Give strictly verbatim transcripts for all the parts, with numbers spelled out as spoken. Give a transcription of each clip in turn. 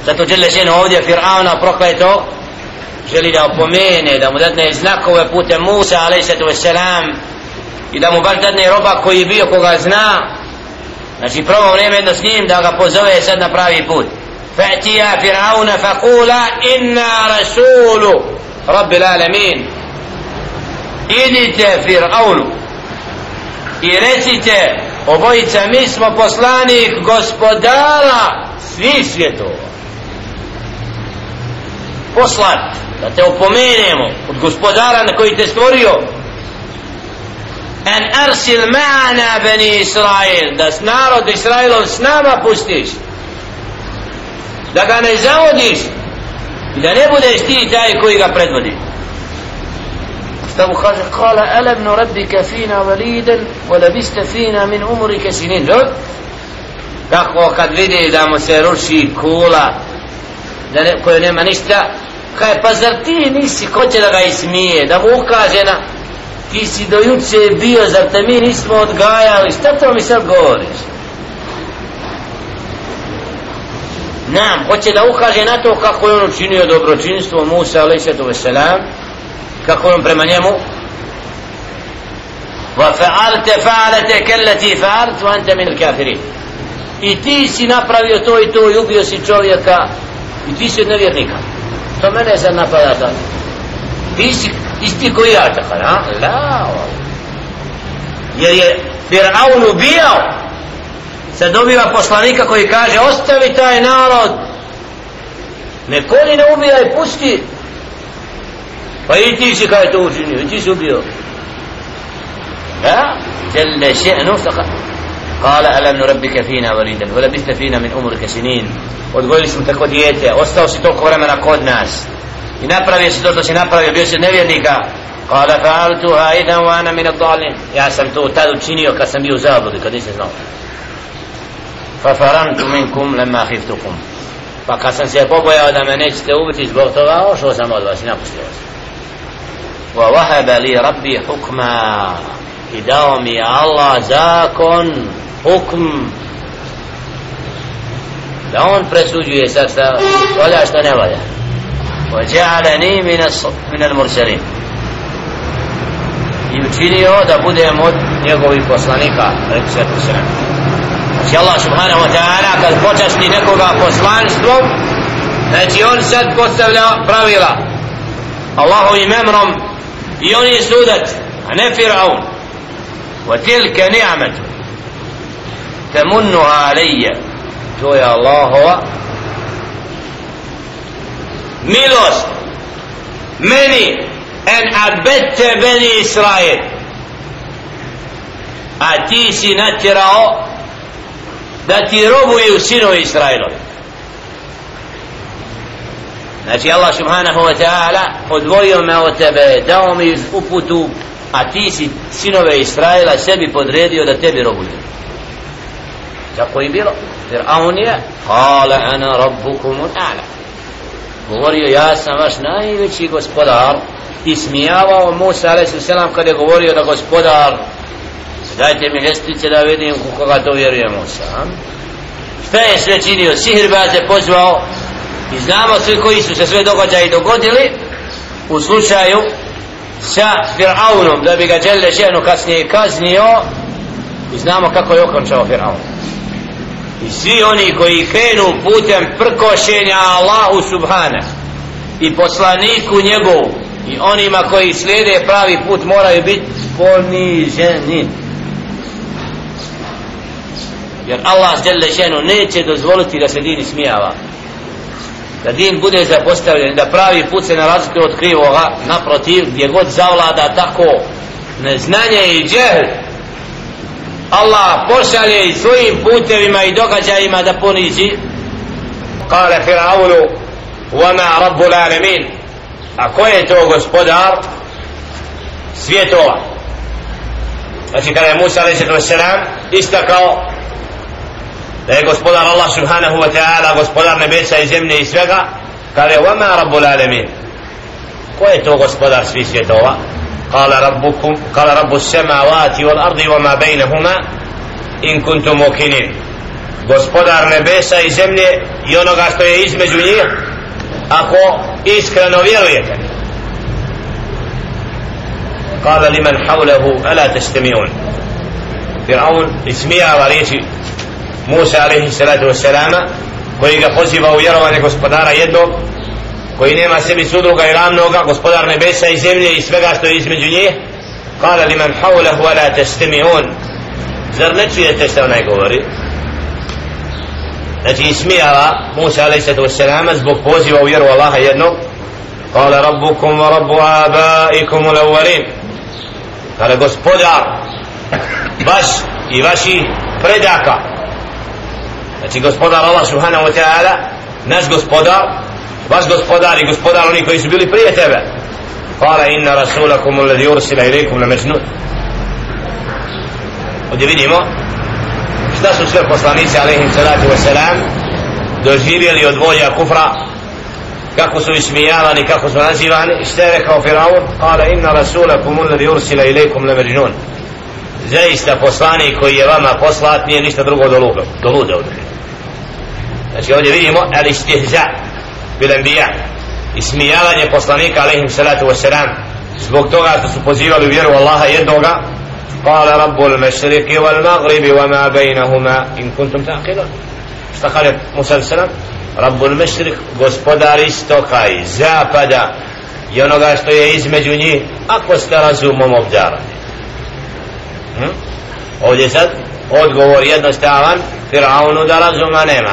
Zato Đelle Šenu ovdje Fir'auna prokleto želi da opomene, da mu dadne znakove putem Musa alejhiselatu vesselam i da mu baš dadne roba koji je bio koga zna. Znači prvo vrijeme jedno s njim da ga pozove sad na pravi put. Fa'tija Fir'auna faqula inna rasulu Rabbil alamin. Idite Fir'aunu i recite obojica mi smo poslanik gospodara svih svjetova. Poslat da te opomenemo od gospodara na koji te stvorio. En arsil ma'ana bani Israil, da s narod Israilom s nama pustiš, da ga ne zavodiš i da ne budeš ti taj koji ga predvodi. Šta mu kaže? Kala alam nurabbika fina validan wa labista fina min umrika sinin. Kako kad vidi da mu se ruši kula da ne, koje nema ništa, kaže pa zar ti nisi, ko će da ga ismije, da mu ukaže na ti si do juče bio, zar te mi nismo odgajali, šta to mi sad govoriš? Nam, hoće da ukaže na to kako je on učinio dobročinstvo Musa alejhiselatu vesselam, kako je on prema njemu wa fa'alta fa'alata kallati fa'alt wa anta min al-kafirin. I ti si napravio to i to i ubio si čovjeka i ti si od nevjernika. To mene sad napada tako. Ti si isti koji ja tako, a? La, jer je Fir'aun ubijao. Sad dobiva poslanika koji kaže ostavi taj narod, ne koli ne ubijaj, pusti. Pa i ti si kaj to učinio, i ti si ubio. Ja? Jelle še'nu قال ألم نربك فينا وليدا ولبثت فينا من عمرك سنين. Odgojili smo tako dijete, ostao si toliko vremena kod nas i napravio si to što si napravio, bio si nevjernika. قال فعلتها إذا وأنا من الضالين. Ja sam to tad učinio kad sam bio u zabludi, kad nisam znao. ففررت منكم لما خفتكم. Pa kad sam se pobojao da me nećete ubiti zbog toga, ošao sam od vas i napustio vas. ووهب لي ربي حكما. I dao mi je Allah zakon, hukm, da on presuđuje sad šta valja šta ne valja. وجعلني من المرسلين. I učinio da budem od njegovih poslanika. Znači Allah subhanahu wa ta'ala kad počasti nekoga poslanstvom, znači on sad postavlja pravila Allahovim emrom i on je sudac, a ne Fir'aun. وتلك نعمة تمنها علي. to je Allahova milost meni en abete beni Israil, a ti si natjerao da ti robuju sinovi Israilovi. Znači Allah subhanahu wa ta'ala odvojio me od tebe, dao mi uputu, a ti si sinove Israila sebi podredio da tebi robuju. Tako je bilo. Fir'aun je kale ana rabbukumul a'la, govorio ja sam vaš najveći gospodar. Ismijavao Musa alejhi selam kad je govorio da gospodar dajte mi ljestvice da vidim u koga to vjeruje Musa. Šta je sve činio? Sihirbaze pozvao i znamo svi koji su se sve događaji dogodili u slučaju sa Fir'aunom, da bi ga Đelle Še'nu kasnije kaznio, i znamo kako je okončao Fir'aun. I svi oni koji krenu putem prkošenja Allahu subhanahu i poslaniku njegovu i onima koji slijede pravi put moraju biti poniženi, jer Allah Đelle Še'nu neće dozvoliti da se din ismijava, da din bude zapostavljen, da pravi put se ne razlikuje od krivoga. Naprotiv, gdje god zavlada tako neznanje i džehl, Allah pošalje i svojim putevima i događajima da ponizi. Kale Fir'aunu وَمَا رَبُّ الْعَالَمِينَ. A ko je to gospodar svjetova? Znači kada je Musa alejhi selam istakao da je gospodar Allah subhanahu wa ta'ala, gospodar nebesa i zemlje i svega, kaže وَمَا رَبُّ الْعَالَمِينَ. Ko je to gospodar svih svjetova? قال ربكم قال رب السماوات والأرض وما بينهما إن كنتم موقنين. gospodar nebesa i zemlje i onoga što je između njih, ako iskreno vjerujete. Kala liman hawlahu ala tastami'un. Firaun ismijava riječi Musa alaihi salatu wassalama, koji ga poziva u vjerovanje gospodara jednog, koji nema sebi sudruga i ravnoga, gospodar nebesa i zemlje i svega što je između njih. Kala liman hawlahu ala tastami'un. Zar ne čujete što onaj govori? Znači ismijava Musa alaihi salatu wassalama zbog poziva u vjeru Allaha jednog. Kala rabbukum wa rabbu abaikum al-awwalin. Kala gospodar vaš i vaši predaka, znači gospodar Allah subhanahu wa ta'ala, naš gospodar, vaš gospodar i gospodar oni koji su bili prije tebe. Kala inna rasulakum alladhi ursila ilaykum la majnun. Ovdje vidimo šta su sve poslanici alaihim salatu wasalam doživjeli od volja kufra, kako su ismijavani, kako su nazivani. Šta je rekao Firaun? Kala inna rasulakum alladhi ursila ilaykum la majnun. Zaista poslanik koji je vama poslat nije ništa drugo do luda, do luda određenja. Znači ovdje vidimo al istihza bil anbiya, ismijavanje poslanika alaihim salatu wassalam zbog toga što su pozivali vjeru Allaha jednoga. Kala rabbul mashriqi wal maghribi wa ma bainahuma in kuntum taqilun. Šta kaže Musa alaihi salam? Rabbul mashriq, gospodar istoka i zapada i onoga što je između njih, ako ste razumom obdarani. Hmm? Ovdje sad odgovor jednostavan Firaunu da razuma nema.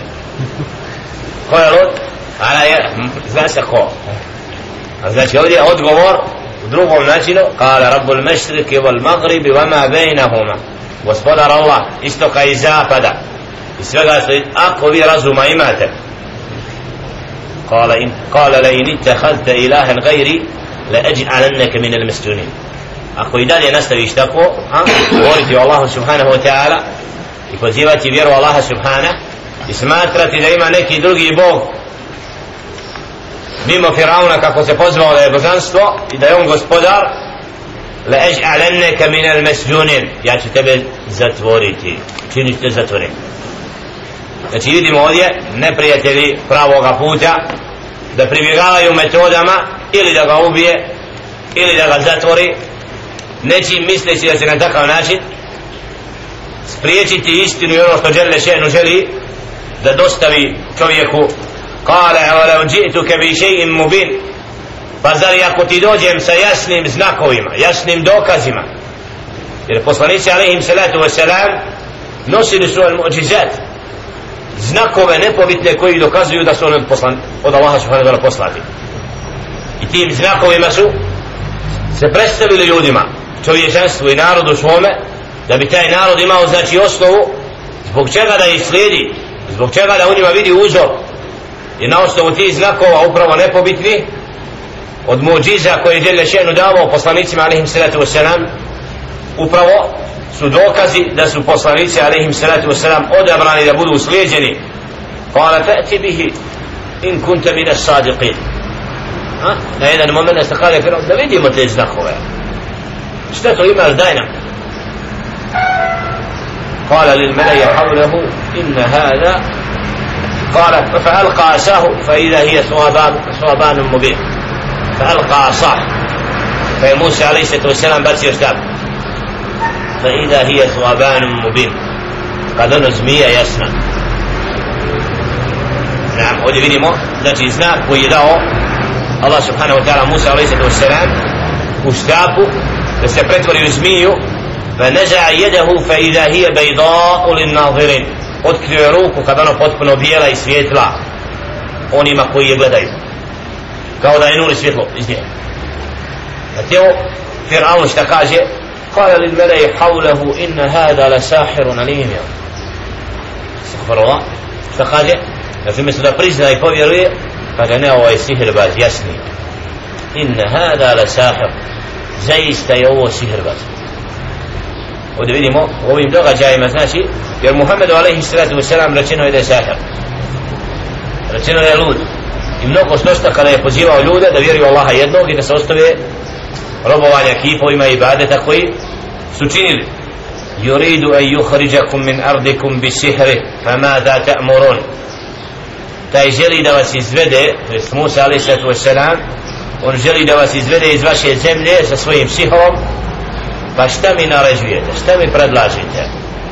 Ko je lud? Ana je, zna se ko. Znači ovdje je odgovor u drugom načinu. Kala rabbul mešriki wal magribi vama bejnahuma, gospodar Allah istoka i zapada i svega što, ako vi razuma imate. Kala in, kala la in ittakhadta ilahan gajri la aj'alannaka min al masjunin. Ako i dalje nastaviš tako, govoriti o Allahu subhanahu wa ta'ala i pozivati vjeru Allaha subhanahu i smatrati da ima neki drugi Bog mimo Firauna, kako se pozvao da je božanstvo i da je on gospodar, la aj'alannaka min al masjunin, ja ću tebe zatvoriti, činit te zatvoren. Znači vidimo ovdje neprijatelji pravoga puta da pribjegavaju metodama ili da ga ubije ili da ga zatvori, nečim misleći da će na takav način spriječiti istinu i ono što Đelle še'nu želi da dostavi čovjeku. Kale awalam ji'tuka bi shay'in mubin, pa zar ako ti dođem sa jasnim znakovima, jasnim dokazima, jer poslanici alaihim salatu wassalam nosili su al-mu'đizat, znakove nepobitne koji dokazuju da su oni poslan, od Allaha subhanahu wa ta'ala poslati, i tim znakovima su se predstavili ljudima, čovječanstvu i narodu svome, da bi taj narod imao znači osnovu zbog čega da ih slijedi, zbog čega da u njima vidi uzor. I na osnovu tih znakova upravo nepobitni od muđiza koje je Đelle še'nu davao poslanicima alaihim salatu wassalam, upravo su dokazi da su poslanici alaihim salatu wassalam odabrani da budu slijeđeni. Kala ta'ti bihi in kunta minas sadiqin. Na jedan moment se kaže da vidimo te znakove, šta to imaš, daj nam. Kala lil meleje havlehu inna hada, kala fa alqa asahu fa idha hiya thuaban mubin. Fa alqa asah, fa je Musa alaihi sallatu wassalam bacio štab, fa idha hiya thuaban mubin, kad ono zmija jasna. Naam, ovdje vidimo znači znak koji je dao Allah subhanahu wa ta'ala Musa alaihi sallatu wassalam u štapu da se pretvori u zmiju. Fa naza'a yadahu fa idha hiya bayda'u lin nazirin, otkrio je ruku kad ono potpuno bijela i svjetla onima koji je gledaju, kao da je nur i svjetlo iz nje. Zato Fir'aun šta kaže? Kala lil meleji havlehu inna hada la sahirun alim. Astaghfirullah. Šta kaže? Znači umjesto da prizna i povjeruje, kaže ne, ovo je sihirbaz jasni. Inna hada la sahir, zaista je ovo sihirbaz. Ovdje vidimo u ovim događajima, znači, jer Muhammedu alaihi salatu wasalam rečeno je da je sahir, rečeno je lud i mnogo što kada je pozivao ljude da vjeruju Allaha jednog i da se ostave robovanja kipovima i ibadeta koji su činili. يريد أن يخرجكم من أرضكم بسحره فماذا تأمرون. taj želi da vas izvede, to jest Musa alejhi salatu vesselam, on želi da vas izvede iz vaše zemlje sa svojim sihrom, pa šta mi naređujete, šta mi predlažite?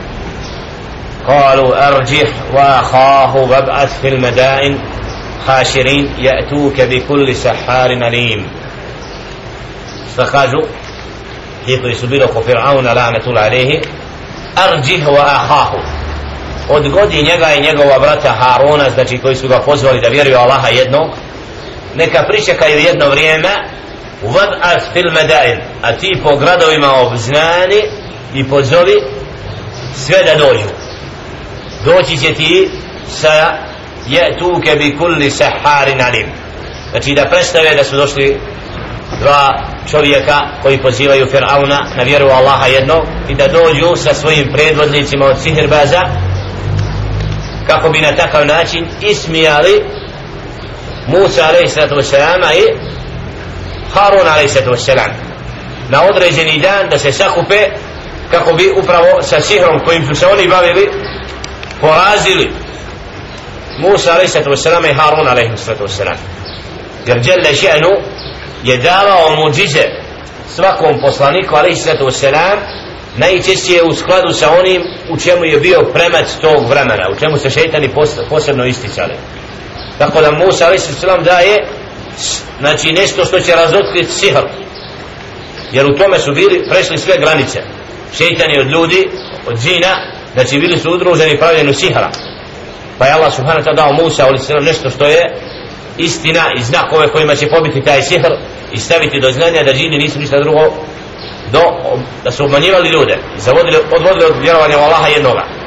قالوا أرجح وأخاه وابعث في المدائن حاشرين يأتوك بكل سحار عليم. فقالوا كيف يسبيل oko Fir'auna la'natullah alayhi, أرجح وأخاه, odgodi njega i njegova brata Haruna, znači koji su ga pozvali da vjeruju Allaha jednog, neka pričekaju jedno vrijeme. وابعث في المدائن, a ti po gradovima obznani i pozovi sve da dođu. Doći će ti sa je'tuke bi kulli saharin alim, znači da predstave da su došli dva čovjeka koji pozivaju Fir'auna na vjeru Allaha jednog i da dođu sa svojim predvodnicima od sihirbaza, kako bi na takav način ismijali Musa alejhi salatu vesselama i Harun alejhi salatu vesselam na određeni dan, da se sakupe kako bi upravo sa sihrom kojim su se oni bavili porazili Musa alejhi salatu vesselam i Harun alejhi salatu vesselam. Jer dželle še'nu je davao muđize svakom poslaniku alejhi salatu vesselam najčešće u skladu sa onim u čemu je bio premac tog vremena, u čemu se šejtani posebno isticali. Tako da Musa alejhi salatu vesselam daje, znači, nešto što će razotkriti sihr, jer u tome su bili prešli sve granice šejtani od ljudi, od džina, znači bili su udruženi pravljenju sihra. Pa je Allah subhanahu wa ta'ala dao Musa alejhi salatu nešto što je istina i znakove kojima će pobiti taj sihr i staviti do znanja da džini nisu ništa drugo do, da su obmanjivali ljude i zavodili, odvodili od vjerovanja u Allaha jednoga.